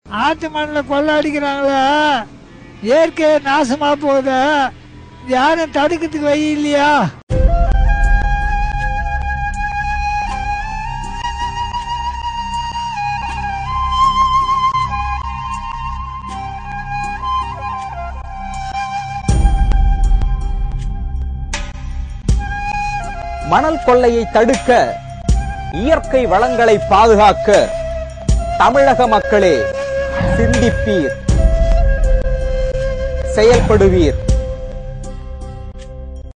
ஆத்து மண்ணில் கொள்ள அடிக்கிறாங்களா, இயற்கை நாசமா போகுத, யாரும் தடுக்கிறதுக்கு வழி இல்லையா? மணல் கொள்ளையை தடுக்க, இயற்கை வளங்களை பாதுகாக்க தமிழக மக்களே சிந்திப்பீர், செயல்படுவீர்.